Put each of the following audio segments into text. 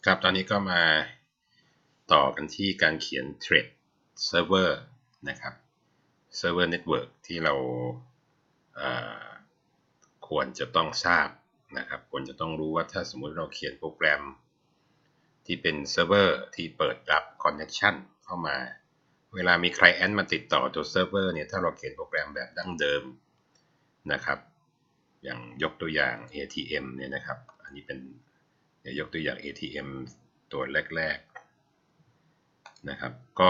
ครับตอนนี้ก็มาต่อกันที่การเขียน thread server นะครับ server network ที่เราควรจะต้องทราบนะครับควรจะต้องรู้ว่าถ้าสมมุติเราเขียนโปรแกรมที่เป็นเซิร์ฟเวอร์ที่เปิดรับ connection เข้ามาเวลามี client มาติดต่อตัวเซิร์ฟเวอร์เนี่ยถ้าเราเขียนโปรแกรมแบบดั้งเดิมนะครับอย่างยกตัวอย่าง ATM เนี่ยนะครับอันนี้เป็นยกตัวอย่าง ATM ตัวแรกๆนะครับก็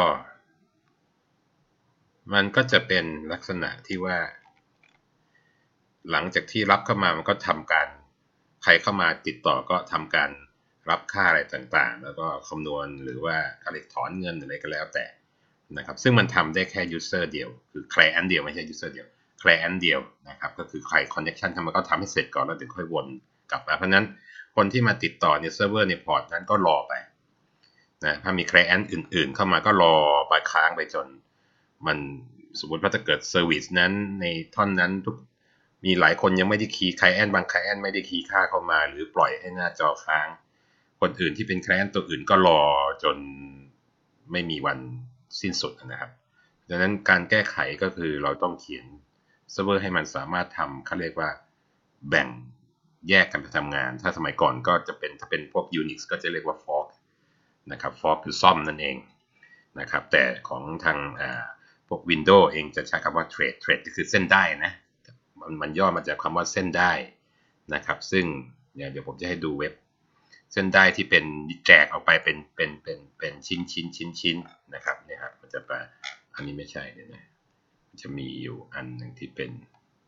มันก็จะเป็นลักษณะที่ว่าหลังจากที่รับเข้ามามันก็ทำการใครเข้ามาติดต่อก็ทำการรับค่าอะไรต่างๆแล้วก็คำนวณหรือว่าการถอนเงินอะไรก็แล้วแต่นะครับซึ่งมันทำได้แค่ user เดียวคือ client เดียวไม่ใช่ user เดียว client เดียวนะครับก็คือใคร connection ทำมันก็ทำให้เสร็จก่อนแล้วถึงค่อยวนกลับมาเพราะนั้นคนที่มาติดต่อในเซิร์ฟเวอร์ในพอร์ตนั้นก็รอไปนะถ้ามี client อื่นๆเข้ามาก็รอไปค้างไปจนมันสมมติว่าถ้าเกิด service นั้นในท่อนนั้นทุกมีหลายคนยังไม่ได้คีย์ client บาง client ไม่ได้คีย์ค่าเข้ามาหรือปล่อยให้หน้าจอค้างคนอื่นที่เป็น client ตัวอื่นก็รอจนไม่มีวันสิ้นสุดนะครับดังนั้นการแก้ไขก็คือเราต้องเขียนเซิร์ฟเวอร์ให้มันสามารถทำเขาเรียกว่าแบ่งแยกกันไปทำงานถ้าสมัยก่อนก็จะเป็นถ้าเป็นพวก Unix ก็จะเรียกว่า fork นะครับ fork คือซ่อมนั่นเองนะครับแต่ของทางพวก Windows เองจะใช้คำว่า thread ก็คือเส้นได้นะมันย่อมาจากคำว่าเส้นได้นะครับซึ่งเดี๋ยวผมจะให้ดูเว็บเส้นได้ที่เป็นแจกออกไปเป็นชิ้นนะครับเนี่ยครับมันจะแปลอันนี้ไม่ใช่เนี่ยนะจะมีอยู่อันหนึ่งที่เป็น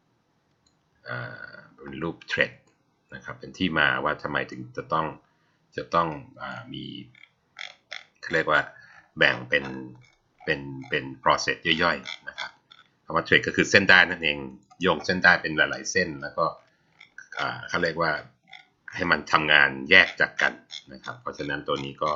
รูป thread นะครับเป็นที่มาว่าทำไมถึงจะต้องมีเรียกว่าแบ่งเป็น process ย่อยๆนะครับคำว่า thread ก็คือเส้นได้นั่นเองโยงเส้นได้เป็นหลายๆเส้นแล้วก็เขาเรียกว่าให้มันทำงานแยกจากกันนะครับเพราะฉะนั้นตัวนี้ก็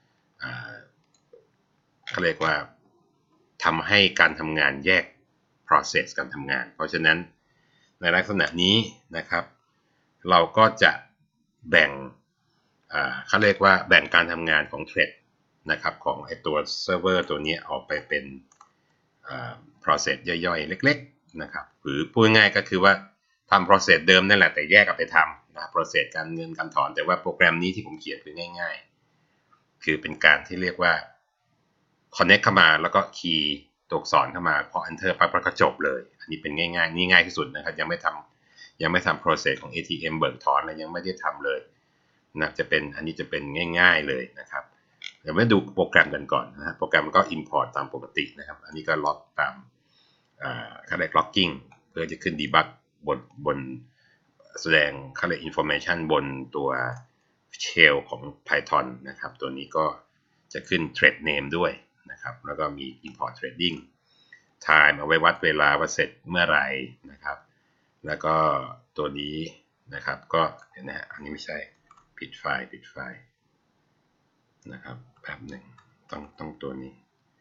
เขาเรียกว่าทำให้การทำงานแยก process การทำงานเพราะฉะนั้นในลักษณะนี้นะครับเราก็จะแบ่งเขาเรียกว่าแบ่งการทำงานของ thread นะครับของไอตัวเซิร์ฟเวอร์ตัวนี้ออกไปเป็นprocess ย่อยๆเล็กๆนะครับหรือพูดง่ายก็คือว่าทำ process เดิมนั่นแหละแต่แยกออกไปทำนะ process การเงินการถอนแต่ว่าโปรแกรมนี้ที่ผมเขียนคือง่ายๆคือเป็นการที่เรียกว่า connect เข้ามาแล้วก็คีย์ตัวอักษรเข้ามาพอ enter ปั๊บก็จบเลยอันนี้เป็นง่ายๆนี่ง่ายที่สุดนะครับยังไม่ทำ process ของ ATM เบิกถอนอะไรยังไม่ได้ทำเลยนะจะเป็นอันนี้จะเป็นง่ายๆเลยนะครับเดี๋ยวมาดูโปรแกรมกันก่อนนะโปรแกรมก็ import ตามปกตินะครับอันนี้ก็ล็อกตามเขาเรียก logging เพื่อจะขึ้น debug บนแสดงเขาเรียก information บนตัว shell ของ Python นะครับตัวนี้ก็จะขึ้น thread name ด้วยนะครับแล้วก็มี import threading time เอาไว้วัดเวลาว่าเสร็จเมื่อไหร่นะครับแล้วก็ตัวนี้นะครับก็เห็นนะอันนี้ไม่ใช่ปิดไฟล์นะครับแป๊บหนึ่งต้องตัวนี้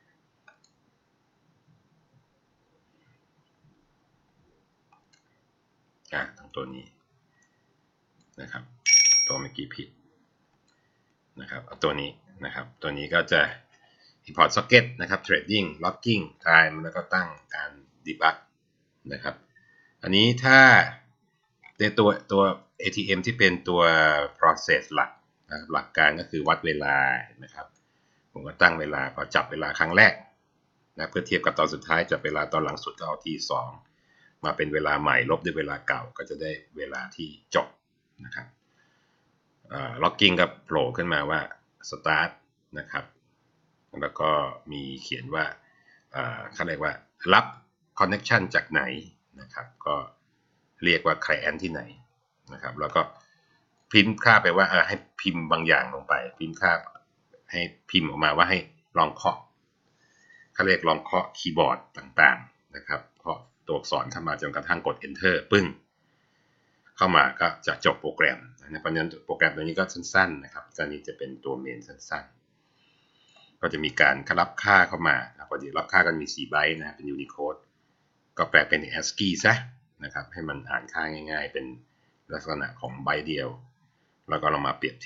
ต้องตัวนี้นะครับตัวเมื่อกี้ผิดนะครับเอาตัวนี้นะครับตัวนี้ก็จะ import socket นะครับ trading logging time แล้วก็ตั้งการ debug นะครับอันนี้ถ้าในตัว ATM ที่เป็นตัว process หลักนะครับหลักการก็คือวัดเวลานะครับผมก็ตั้งเวลาพอจับเวลาครั้งแรกนะเพื่อเทียบกับตอนสุดท้ายจับเวลาตอนหลังสุดก็เอาที่2มาเป็นเวลาใหม่ลบด้วยเวลาเก่าก็จะได้เวลาที่จบนะครับlogging ก็โผล่ขึ้นมาว่า start นะครับแล้วก็มีเขียนว่าเขาเรียกว่ารับ connection จากไหนนะครับก็เรียกว่า client ที่ไหนนะครับแล้วก็พิมพ์ค่าไปว่าให้พิมพ์บางอย่างลงไปพิมพ์ค่าให้พิมพ์ออกมาว่าให้ลองเคาะเขาเรียกลองเคาะคีย์บอร์ดต่างๆนะครับเคาะตัวอักษรเข้ามาจนกระทั่งกด enter ปึ้งเข้ามาก็จะจบโปรแกรมนะเพราะฉะนั้นโปรแกรมตัวนี้ก็สั้นๆนะครับตัวนี้จะเป็นตัวเมนสั้นๆก็จะมีการรับค่าเข้ามาปกติรับค่ากันมี4ไบต์นะเป็น Unicode ก็แปลเป็น ASCII ซะนะครับให้มันอ่านค่าง่ายๆเป็นลักษณะของไบต์เดียวแล้วก็เรามาเปรียบเทียบ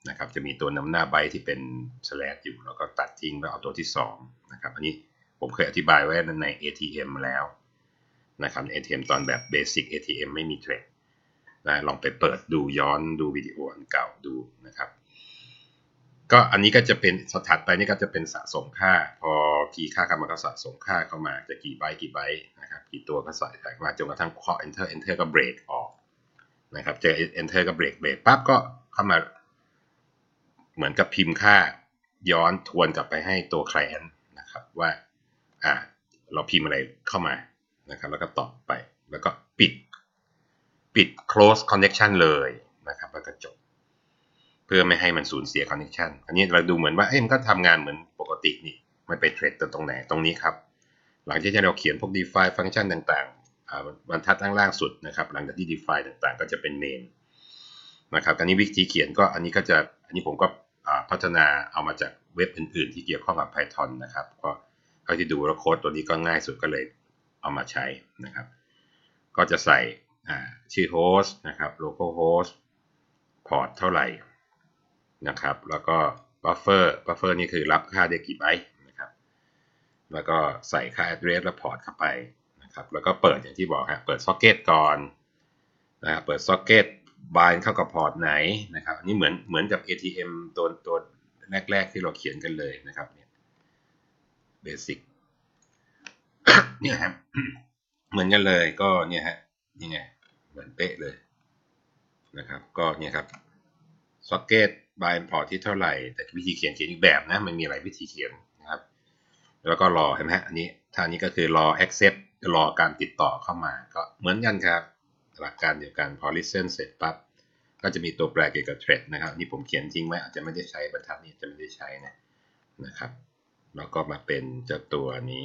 นะครับจะมีตัวนำหน้าไบต์ที่เป็น slash อยู่แล้วก็ตัดทิ้งแล้วเอาตัวที่2นะครับอันนี้ผมเคยอธิบายไว้ใน ATM มาแล้วนะครับ ATM ตอนแบบ Basic ATM ไม่มีเทรดนะลองไปเปิดดูย้อนดูวิดีโออันเก่าดูนะครับก็อันนี้ก็จะเป็นถัดไปนี่ก็จะเป็นสะสมค่าพอคีย์ค่าเข้ามาก็สะสมค่าเข้ามาจะกี่ไบต์นะครับกี่ตัวก็ใส่มาจนกระทั่งเคาะ enter ก็เบรกออกนะครับเจอ enter ก็เบรกปั๊บก็เข้ามาเหมือนกับพิมพ์ค่าย้อนทวนกลับไปให้ตัว client นะครับว่าเราพิมพ์อะไรเข้ามานะครับแล้วก็ตอบไปแล้วก็ปิด close connection เลยนะครับแล้วก็จบเพื่อไม่ให้มันสูญเสีย connection อันนี้เราดูเหมือนว่ามันก็ทำงานเหมือนปกตินี่ไม่ไปเทรดตรงไหนตรงนี้ครับหลังจากที่เราเขียนพวก define function ต่างๆบรรทัดล่างสุดนะครับหลังจากที่ define ต่างๆก็จะเป็น main นะครับอันนี้วิธีเขียนก็อันนี้ผมก็พัฒนาเอามาจากเว็บอื่นๆที่เกี่ยวข้องกับ Python นะครับก็เขาที่ดูแล้วโค้ดตัวนี้ก็ง่ายสุดก็เลยเอามาใช้นะครับก็จะใส่ชื่อโฮสต์นะครับ local host พอร์ตเท่าไหร่นะครับแล้วก็บัฟเฟอร์นี่คือรับค่าได้กี่ไบต์นะครับแล้วก็ใส่ค่า address และพอร์ตเข้าไปนะครับแล้วก็เปิดอย่างที่บอกครับเปิด socket ก่อนนะครับเปิด socket บายเข้ากับพอร์ตไหนนะครับอันนี้เหมือนกับ ATM ตัวแรกๆที่เราเขียนกันเลยนะครับเนี่ย basic เนี่ยครับเหมือนกันเลยก็เนี่ยฮะนี่ไงเหมือนเป๊ะเลยนะครับก็เนี่ยครับ socket บายพอร์ตที่เท่าไหร่แต่วิธีเขียนอีกแบบนะมันมีหลายวิธีเขียนนะครับแล้วก็รอเห็นไหมฮะอันนี้ท่านี้ก็คือรอ accept รอการติดต่อเข้ามาก็เหมือนกันครับหลักการเดียวกันพอ listen เสร็จปั๊บก็จะมีตัวแปรเกี่ยวกับ thread นะครับนี่ผมเขียนทิ้งไว้อาจจะไม่ได้ใช้บรรทัดนี้จะไม่ได้ใช้นะครับแล้วก็มาเป็นเจ้าตัวนี้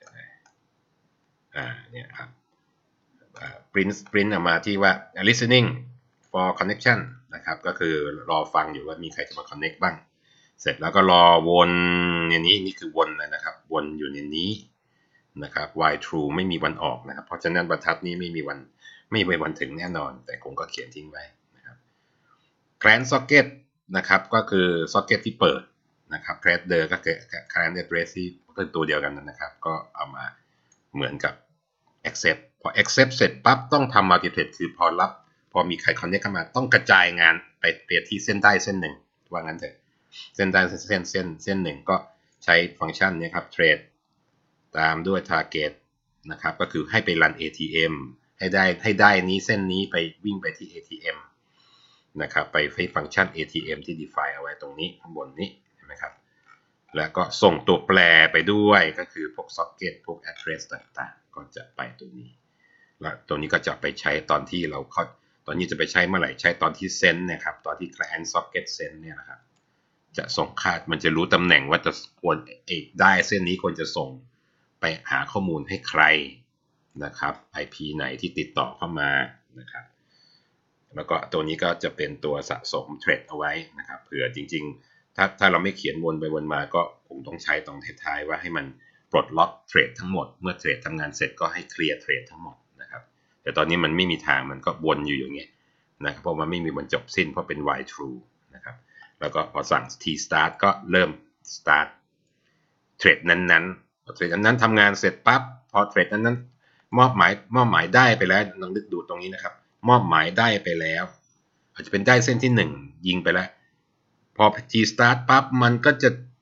เนี่ยครับprint ออกมาที่ว่า listening for connection นะครับก็คือรอฟังอยู่ว่ามีใครจะมา connect บ้างเสร็จแล้วก็รอวนอย่างนี้นี่คือวนนะครับวนอยู่ในนี้นะครับ while true ไม่มีวันออกนะครับเพราะฉะนั้นบรรทัดนี้ไม่มีวันถึงแน่นอนแต่ผมก็เขียนทิ้งไว้นะครับ current socket นะครับก็คือ socket ที่เปิดนะครับ creator ก็คือ current address ที่เป็นตัวเดียวกันนะครับก็เอามาเหมือนกับ accept พอ accept เสร็จปั๊บต้องทำ multithread คือพอมีใคร connect เข้ามาต้องกระจายงานไปเปลี่ยนที่เส้นได้เส้นหนึ่งว่างั้นเถอะเส้นได้เส้นหนึ่งก็ใช้ฟังก์ชันนี้ครับ thread ตามด้วย target นะครับก็คือให้ไปรัน ATM ให้ได้นี้เส้นนี้ไปวิ่งไปที่ ATM นะครับไปฟังก์ชัน ATM ที่ define เอาไว้ตรงนี้ข้างบนนี้เห็นไหมครับแล้วก็ส่งตัวแปรไปด้วยก็คือพวก socket พวก address ต่างๆก็จะไปตรงนี้แล้วตัวนี้ก็จะไปใช้ตอนที่ตอนนี้จะไปใช้เมื่อไหร่ใช้ตอนที่ send นะครับตอนที่ client socket send เนี่ยนะครับจะส่งค่ามันจะรู้ตำแหน่งว่าจะควรได้เส้นนี้ควรจะส่งไปหาข้อมูลให้ใครนะครับ IP ไหนที่ติดต่อเข้ามานะครับแล้วก็ตัวนี้ก็จะเป็นตัวสะสมเทรดเอาไว้นะครับเผื่อจริงๆถ้าเราไม่เขียนวนไปวนมาก็คงต้องใช้ตรงท้ายๆว่าให้มันปลดล็อกเทรดทั้งหมดเมื่อเทรดทำงานเสร็จก็ให้เคลียร์เทรดทั้งหมดนะครับแต่ตอนนี้มันไม่มีทางมันก็วนอยู่อย่างเงี้ยนะครับเพราะมันไม่มีวันจบสิ้นเพราะเป็น while true นะครับแล้วก็พอสั่ง t start ก็เริ่ม start เทรดนั้นๆพอเทรดนั้นทำงานเสร็จปั๊บพอเทรดนั้นมอบหมายได้ไปแล้วลองดูตรงนี้นะครับมอบหมายได้ไปแล้วอาจจะเป็นได้เส้นที่1ยิงไปแล้วพอ T start ปั๊บมันก็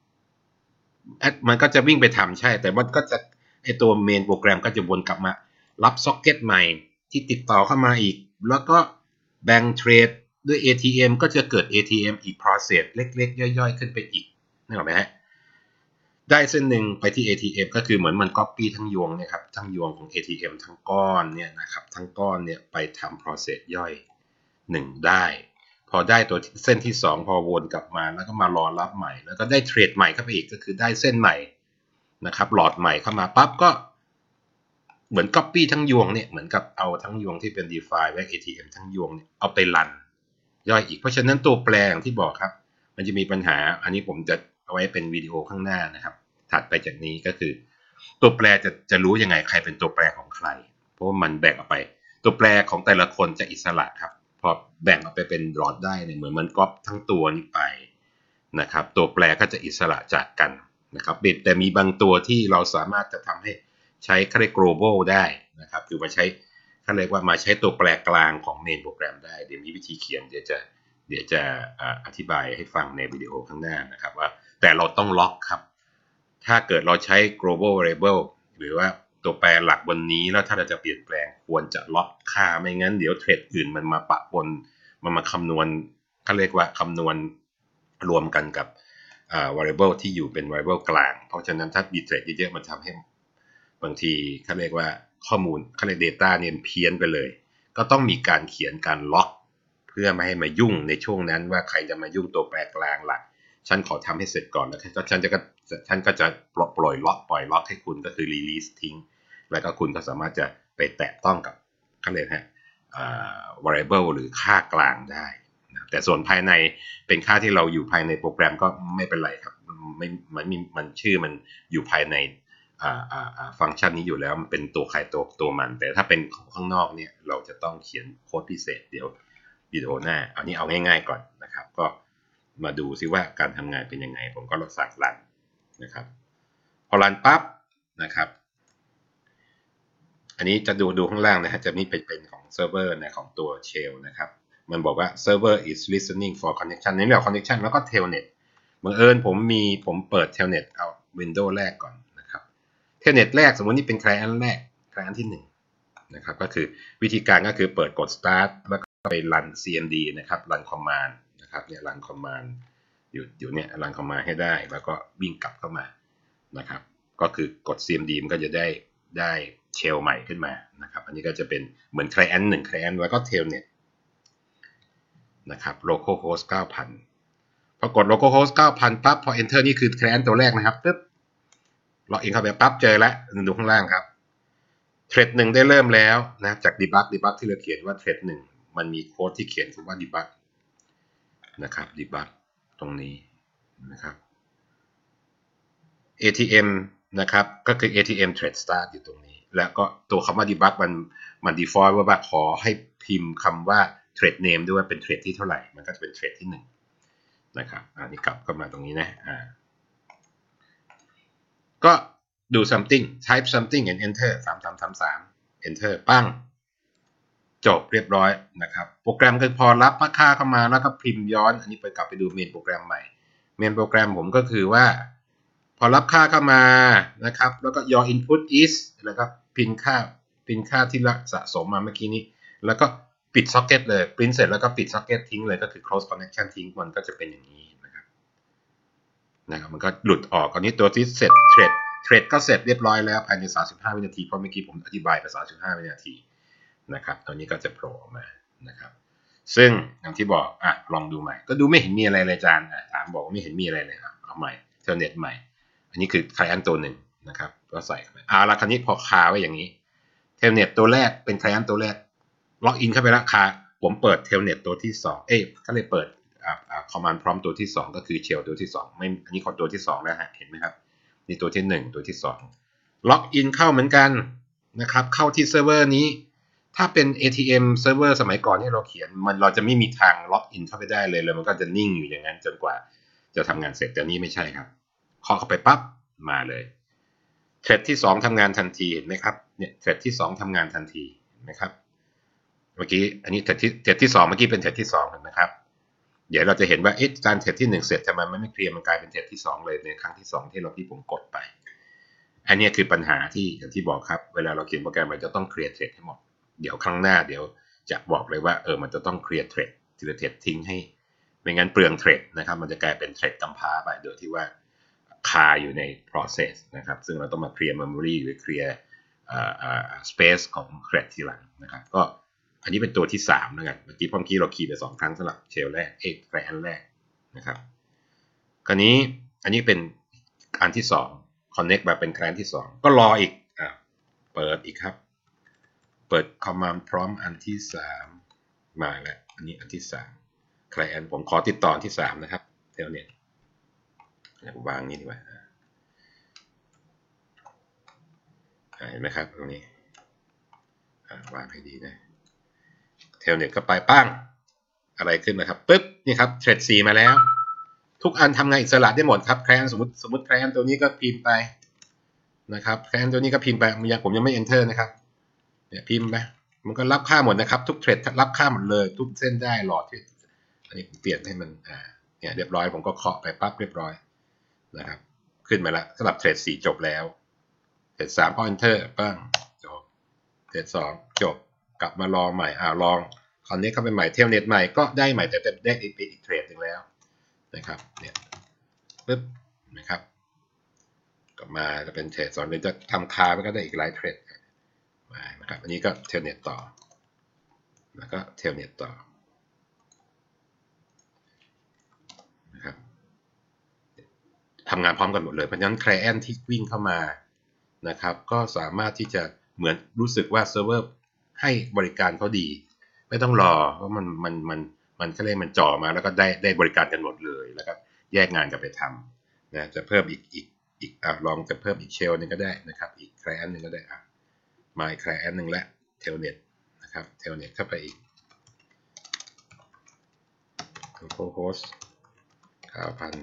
จะวิ่งไปทำใช่แต่มันก็จะไอตัวเมนโปรแกรมก็จะวนกลับมารับซ็อกเก็ตใหม่ที่ติดต่อเข้ามาอีกแล้วก็แบ่งเทรดด้วย ATM ก็จะเกิด ATM อีก process เล็กๆย่อยๆขึ้นไปอีกนึกออกไหมฮะได้เส้นหนึ่งไปที่ ATM ก็คือเหมือนมัน copy ทั้งยวงเนี่ยครับทั้งยวงของ ATM ทั้งก้อนเนี่ยนะครับทั้งก้อนเนี่ยไปทำ process ย่อย1ได้พอได้ตัวเส้นที่2พอวนกลับมาแล้วก็มารอรับใหม่แล้วก็ได้เทรดใหม่เข้าไปอีกก็คือได้เส้นใหม่นะครับหลอดใหม่เข้ามาปั๊บก็เหมือน copy ทั้งยวงเนี่ยเหมือนกับเอาทั้งยวงที่เป็น define ไว้ ATM ทั้งยวงเนี่ยเอาไปรันย่อยอีกเพราะฉะนั้นตัวแปรอย่างที่บอกครับมันจะมีปัญหาอันนี้ผมจะเอาไว้เป็นวิดีโอข้างหน้านะครับถัดไปจากนี้ก็คือตัวแปรจะรู้ยังไงใครเป็นตัวแปรของใครเพราะว่ามันแบ่งออกไปตัวแปรของแต่ละคนจะอิสระครับพอแบ่งออกไปเป็นหลอดได้เนี่ยเหมือนมันก๊อปทั้งตัวนี้ไปนะครับตัวแปรก็จะอิสระจากกันนะครับแต่มีบางตัวที่เราสามารถจะทำให้ใช้เขาเรียก global ได้นะครับคือมาใช้เขาเรียกว่ามาใช้ตัวแปรกลางของเมนโปรแกรมได้เดี๋ยวมีวิธีเขียนเดี๋ยวจะอธิบายให้ฟังในวิดีโอข้างหน้านะครับว่าแต่เราต้องล็อกครับถ้าเกิดเราใช้ global variable หรือว่าตัวแปรหลักบนนี้แล้วถ้าเราจะเปลี่ยนแปลงควรจะล็อกค่าไม่งั้นเดี๋ยวเทรดอื่นมันมาปะปนมันมาคำนวณเขาเรียกว่าคำนวณรวมกันกับvariable ที่อยู่เป็น variable กลางเพราะฉะนั้นถ้ามีเทรดเยอะๆมันทำให้บางทีเขาเรียกว่าข้อมูลเขาเรียก data เนี่ยเพี้ยนไปเลยก็ต้องมีการเขียนการล็อกเพื่อไม่ให้มายุ่งในช่วงนั้นว่าใครจะมายุ่งตัวแปรกลางหลักฉันขอทำให้เสร็จก่อนแล้วฉันก็จะปล่อยล็อกให้คุณก็คือ release ทิ้งแล้วก็คุณก็สามารถจะไปแตะต้องกับเขาเรียกvariable หรือค่ากลางได้แต่ส่วนภายในเป็นค่าที่เราอยู่ภายในโปรแกรมก็ไม่เป็นไรครับมันชื่อมันอยู่ภายในฟังก์ชันนี้อยู่แล้วมันเป็นตัวใครตัวมันแต่ถ้าเป็นข้างนอกเนี่ยเราจะต้องเขียนโค้ดพิเศษเดี๋ยววิดีโอหน้าอันนี้เอาง่ายๆก่อนนะครับก็มาดูซิว่าการทำงานเป็นยังไงผมก็ลองสั่งรันนะครับพอรันปั๊บนะครับอันนี้จะดูข้างล่างนะฮะจะมีเป็นของเซิร์ฟเวอร์นะของตัวเชลนะครับมันบอกว่า server is listening for connection นี่เรียก connection แล้วก็ telnet บังเอิญผมเปิด telnet เอา Windows แรกก่อนนะครับ telnet แรกสมมตินี่เป็น client แรก client ที่1นะครับก็คือวิธีการก็คือเปิดกด start แล้วก็ไป run cmd นะครับ run command นะครับเนี่ย run command อยู่เนี่ย run command ให้ได้แล้วก็วิ่งกลับเข้ามานะครับก็คือกด cmd มันก็จะได้เชลใหม่ขึ้นมานะครับอันนี้ก็จะเป็นเหมือน client 1 client แล้วก็ telnet นะครับ localhost 9,000 พอกด localhost 9,000 ปั๊บพอ enter นี่คือ client ตัวแรกนะครับปึ๊บล็อกอินเข้าไปปั๊บเจอแล้วดูข้างล่างครับเทรด1ได้เริ่มแล้วนะจาก debug ที่เราเขียนว่าเทรด1มันมีโค้ดที่เขียนคำว่า debug นะครับ debug ตรงนี้นะครับ ATM นะครับก็คือ ATM trade start อยู่ตรงนี้แล้วก็ตัวคำว่า debug มัน default ว่าขอให้พิมพ์คำว่าเทรดเนมด้วยว่าเป็นเทรดที่เท่าไหร่มันก็จะเป็นเทรดที่1นะครับอันนี้กลับเข้ามาตรงนี้นะก็ดู something type something and enter 3333 enter ปั้งจบเรียบร้อยนะครับโปรแกรมก็พอรับค่าเข้ามาแล้วก็พิมพ์ย้อนอันนี้ไปกลับไปดูเมนโปรแกรมใหม่เมนโปรแกรมผมก็คือว่าพอรับค่าเข้ามานะครับแล้วก็ your input is แล้วก็พิมพ์ค่าที่สะสมมาเมื่อกี้นี้แล้วก็ปิด socket เลย print เสร็จแล้วก็ปิด socket ทิ้งเลยก็คือ close connection ทิ้งมันก็จะเป็นอย่างนี้นะครับมันก็หลุดออกอันนี้ตัวที่เสร็จเทรดก็เสร็จเรียบร้อยแล้วภายใน35วินาทีเพราะเมื่อกี้ผมอธิบายไป35วินาทีนะครับตัวนี้ก็จะโผล่ออกมานะครับซึ่งอย่างที่บอกลองดูใหม่ก็ดูไม่เห็นมีอะไรเลยอาจารย์ถามบอกว่าไม่เห็นมีอะไรเลยเอาใหม่เทอร์เน็ตใหม่อันนี้คือ client ตัวหนึ่งนะครับก็ใส่เข้าไปแล้วคราวนี้พอคาไว้อย่างนี้เทลเน็ตตัวแรกเป็น client ตัวแรกล็อกอินเข้าไปแล้วผมเปิดเทลเน็ตตัวที่2ก็เลยเปิดcommand prompt ตัวที่2ก็คือ shell ตัวที่2ไม่อันนี้ขอตัวที่2แล้วฮะเห็นไหมครับนี่ตัวที่1ตัวที่2ล็อกอินเข้าเหมือนกันนะครับเข้าที่เซิร์ฟเวอร์นี้ถ้าเป็น ATM เซิร์ฟเวอร์สมัยก่อนที่เราเขียนเราจะไม่มีทางล็อกอินเข้าไปได้เลยมันก็จะนิ่งอยู่อย่างนั้นจนกว่าจะทำงานเสร็จแต่นี้ไม่ใช่ครับเคาะเข้าไปปั๊บมาเลยเทรดที่2ทำงานทันทีเห็นไหมครับเนี่ยเทรดที่2ทำงานทันทีนะครับเมื่อกี้อันนี้เทรดที่2เมื่อกี้เป็นเทรดที่2เห็นไหมครับเดี๋ยวเราจะเห็นว่าการเทรดที่1เสร็จทำไมมันไม่เคลียร์มันกลายเป็นเทรดที่2เลยในครั้งที่2ที่ผมกดไปอันนี้คือปัญหาที่อย่างที่บอกครับเวลาเราเขียนโปรแกรมเราจะต้องเคลียร์เทรดให้หมดเดี๋ยวครั้งหน้าเดี๋ยวจะบอกเลยว่ามันจะต้องเคลียร์เทรดทีละเทรดทิ้งให้ไม่งั้นเปลืองเทรดนะครับมันจะกลายเป็นเทรดกำพร้าไปโดยที่ว่าคาอยู่ใน process นะครับซึ่งเราต้องมาเคลียร์ memory หรือเคลียร์space ของเทรดทีหลังนะครับก็อันนี้เป็นตัวที่3แล้วกันเมื่อกี้เราคีย์ไป2ครั้งสำหรับเชลแรกแกรนแรกนะครับคราวนี้อันนี้เป็นอันที่2 connect แบบเป็นแกรนที่2ก็รออีกเปิดอีกครับเปิด command prompt อันที่3มาแล้วอันนี้อันที่3 client ผมขอติดต่อที่3นะครับเท่านี้วางนี้ดีกว่าเห็นไหมครับตรงนี้วางให้ดีนะเทลเน็ตก็ไปปั้งอะไรขึ้นนะครับปึ๊บนี่ครับเทรด4มาแล้วทุกอันทำงานอิสระได้หมดครับแคลนสมมติแคลนตัวนี้ก็พิมพ์ไปนะครับแคลนตัวนี้ก็พิมพ์ไปผมยังไม่ enter นะครับเนี่ยพิมพ์ไปมันก็รับค่าหมดนะครับทุกเทรดรับค่าหมดเลยทุกเส้นได้หลอดที่อันนี้ผมเปลี่ยนให้มันเนี่ยเรียบร้อยผมก็เคาะไปปั๊บเรียบร้อยนะครับขึ้นมาแล้วสำหรับเทรด4จบแล้วเทรด3พอ enter ปั้งจบเทรด2จบกลับมาลองใหม่ลองคราวนี้เข้าไปใหม่เทลเน็ตใหม่ก็ได้ใหม่แต่ได้อีกเทรดนึงแล้วนะครับเนี่ยปึ๊บนะครับกลับมาจะเป็นเทรด2หรือจะทำคาไปก็ได้อีกหลายเทรดมานะครับอันนี้ก็เทลเน็ตต่อแล้วก็เทลเน็ตต่อนะครับทำงานพร้อมกันหมดเลยเพราะฉะนั้นไคลเอนท์ที่วิ่งเข้ามานะครับก็สามารถที่จะเหมือนรู้สึกว่าเซิร์ฟเวอร์ให้บริการเขาดีไม่ต้องรอเพราะมันก็เลยมันจ่อมาแล้วก็ได้บริการกันหมดเลยแล้วก็แยกงานกันไปทำนะจะเพิ่มอีกลองจะเพิ่มอีกเชลนึงก็ได้นะครับอีกไคลเอนท์นึงก็ได้มาอีกไคลเอนท์นึงและเทลเน็ตนะครับเทลเน็ตเข้าไปอีกโฮสต์9,000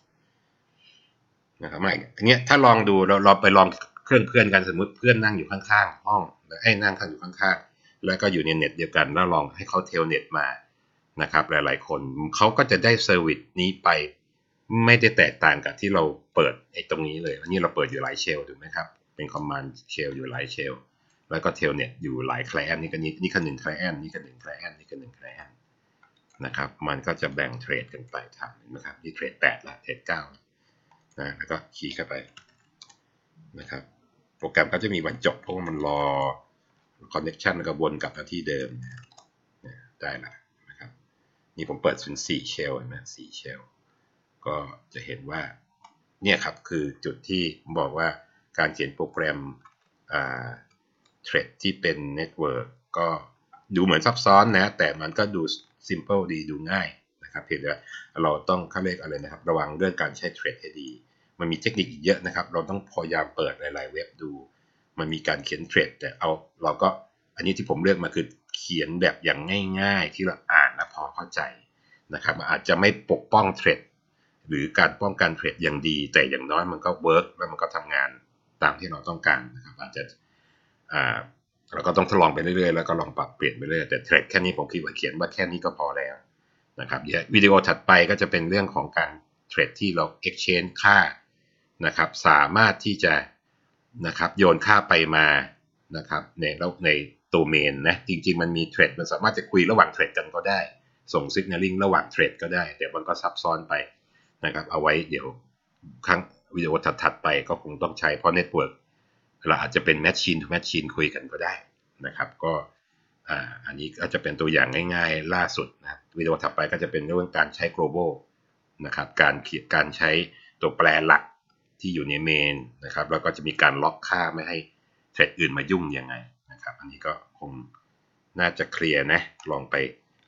นะครับไม่อย่างเงี้ยถ้าลองดูเราไปลองเครื่องเพื่อนกันสมมติเพื่อนนั่งอยู่ข้างๆห้องนั่งกันอยู่ข้างๆแล้วก็อยู่ในเน็ตเดียวกันแล้วลองให้เขาเทลเน็ตมานะครับหลายๆคนเขาก็จะได้เซอร์วิสนี้ไปไม่ได้แตกต่างกับที่เราเปิดตรงนี้เลยอันนี้เราเปิดอยู่หลายเชลถูกไหมครับเป็นคอมมานด์เชลอยู่หลายเชลแล้วก็เทลเน็ตอยู่หลายไคลเอนท์นี่ก็1ไคลเอนท์นี่ก็1ไคลเอนท์นี่ก็1ไคลเอนท์นะครับมันก็จะแบ่งเทรดกันไปทำนะครับที่เทรด8ละเทรด9นะแล้วก็คีย์เข้าไปนะครับโปรแกรมก็จะมีวันจบเพราะว่ามันรอคอนเนคชันแล้วก็วนกลับมาที่เดิมได้ละนะครับนี่ผมเปิด4เชลนะ4เชลก็จะเห็นว่าเนี่ยครับคือจุดที่ผมบอกว่าการเขียนโปรแกรมเทรดที่เป็นเน็ตเวิร์กก็ดูเหมือนซับซ้อนนะแต่มันก็ดู simple ดีดูง่ายนะครับเพียงแต่เราต้องเขาเรียกอะไรนะครับระวังเรื่องการใช้เทรดให้ดีมันมีเทคนิคอีกเยอะนะครับเราต้องพยายามเปิดหลายๆเว็บดูมันมีการเขียนเทรดแต่เราก็อันนี้ที่ผมเลือกมาคือเขียนแบบอย่างง่ายๆที่เราอ่านและพอเข้าใจนะครับอาจจะไม่ปกป้องเทรดหรือการป้องกันเทรดอย่างดีแต่อย่างน้อยมันก็เวิร์กแล้วมันก็ทำงานตามที่เราต้องการนะครับอาจจะเราก็ต้องทดลองไปเรื่อยๆแล้วก็ลองปรับเปลี่ยนไปเรื่อยแต่เทรดแค่นี้ผมคิดว่าเขียนว่าแค่นี้ก็พอแล้วนะครับวิดีโอถัดไปก็จะเป็นเรื่องของการเทรดที่เรา exchange ค่านะครับสามารถที่จะนะครับโยนค่าไปมานะครับในตัวเมนนะจริงๆมันมีเทรดมันสามารถจะคุยระหว่างเทรดกันก็ได้ส่ง signaling ระหว่างเทรดก็ได้แต่มันก็ซับซ้อนไปนะครับเอาไว้เดี๋ยวครั้งวิดีโอถัดๆไปก็คงต้องใช้เพราะเน็ตเวิร์กเราอาจจะเป็น machine to machine คุยกันก็ได้นะครับก็อันนี้ก็จะเป็นตัวอย่างง่ายๆล่าสุดนะวิดีโอถัดไปก็จะเป็นเรื่องการใช้ global นะครับการใช้ตัวแปรหลักที่อยู่ในเมนนะครับแล้วก็จะมีการล็อกค่าไม่ให้เทรดอื่นมายุ่งยังไงนะครับอันนี้ก็คงน่าจะเคลียร์นะลองไป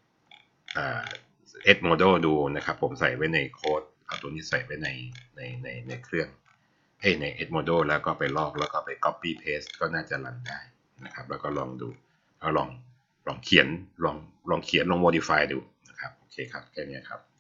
edge model ดูนะครับผมใส่ไว้ในโค้ดเอาตัวนี้ใส่ไว้ในเครื่องใน edge model แล้วก็ไปลอกแล้วก็ไป copy paste ก็น่าจะรันได้นะครับแล้วก็ลองดูลองเขียนลอง modify ดูนะครับโอเคครับแค่นี้ครับ